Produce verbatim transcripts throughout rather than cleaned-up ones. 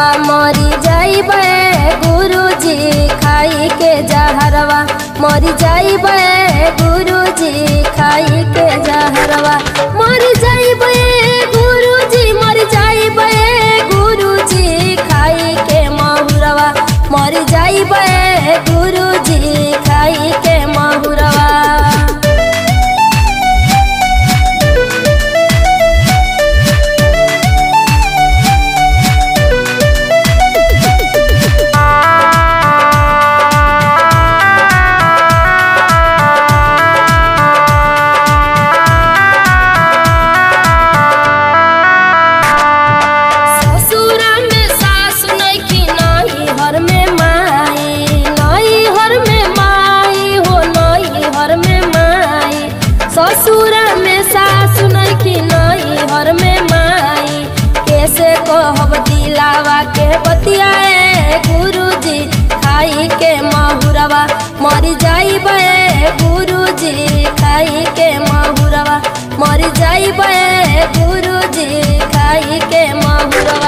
मरी जाइबे गुरुजी खाई के जहरवा, मरी जाइबे गुरुजी खाई के जहरवा, मरी जाइबे गुरुजी, मरी जाइबे गुरुजी खाई के महुरवा, मरी जाइबे गुरुजी खाई के महुरवा। ससुर में सासु नइखी नई हर में माई, कैसे कहब दिलावा के बतियाए गुरुजी खाई के महुरवा, मरी जाइबे गुरुजी खाई के महुरवा, मरी जाइबे गुरुजी खाई के महुरवा।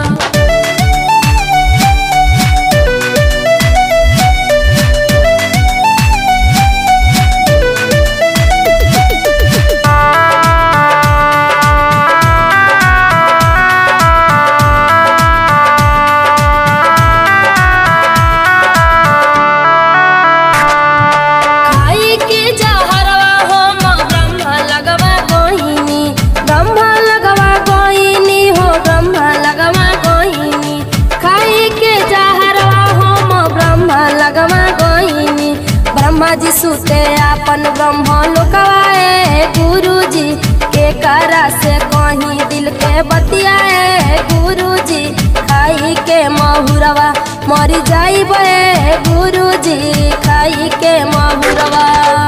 ब्रह्मा जी सुते आपन ब्रह्म लोकवाए गुरुजी के करा से कहीं दिल के बतियाए गुरुजी खाई के महुरवा, मरी जाइबे गुरुजी खाई के महुरवा।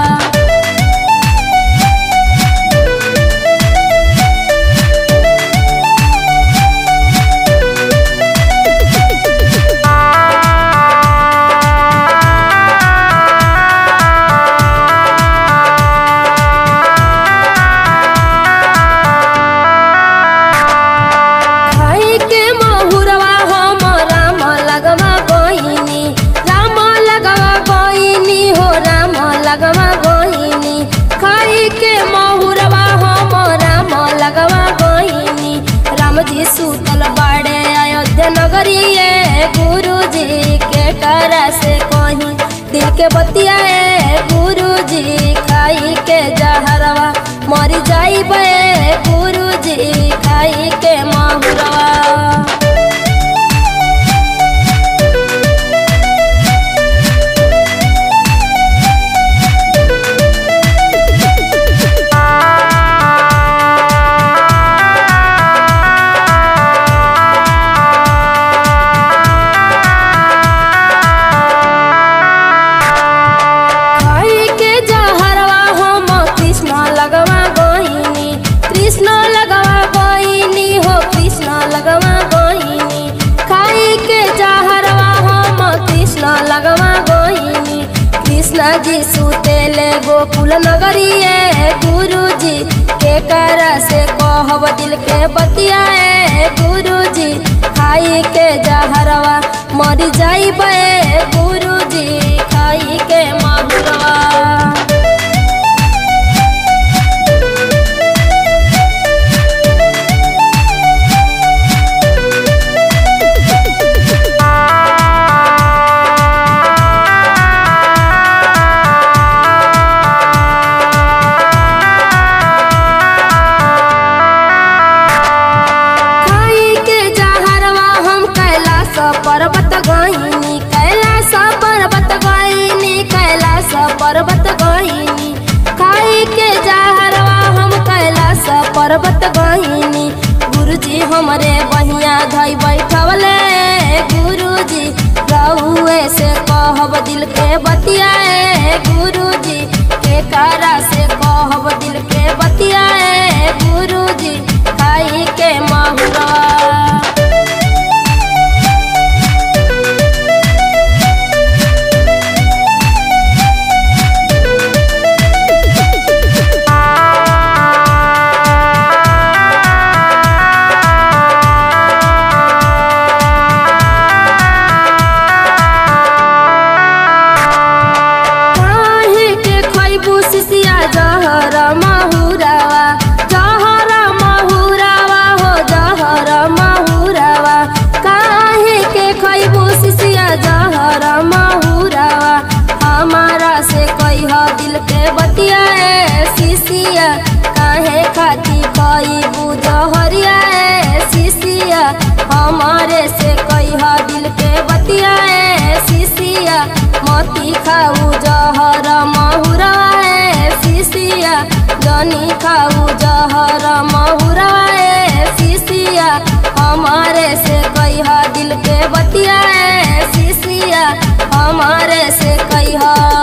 लगवा गोइनी खाई के महुरवा हम राम लगवा गोइनी, राम जी सुतल बाड़े अयोध्या नगरिए गुरुजी के करा से कहीं दिल के बतियाए गुरुजी खाई के जहरवा, मरी जाइबे गुरुजी खाई के महुरवा। कृष्णा जी सुतेले गोकुल नगरिए गुरुजी के करा से कहब दिल के बतियाए गुरुजी खाई के जहरवा, मरी जाइबे गुरुजी खाई के महुरवा। पर्वत गईनी कैलाश पर्वत गईनी, कैलाश पर्वत गईनी खाई के जहरवा हम कैलाश पर्वत गईनी, गुरुजी हमरे बहिया धई बैठवले गुरुजी रहुए से कहब दिल के बतियाए गुरुजी के करा से कहब दिल के बतियाए गुरुजी खाई के महुरवा। जहर महुरावा हमारा से कह दिल के बतिया शिशिया काहे खाती कई बुझहरिया शिशिया हमारे से कह दिल के बतिया शिशिया मोती खाऊ जहर महुरावा शिशिया जनी खाऊ जहर महुरावा शिशिया हमारे से कह दिल के बतिया शिशिया हमारे से कह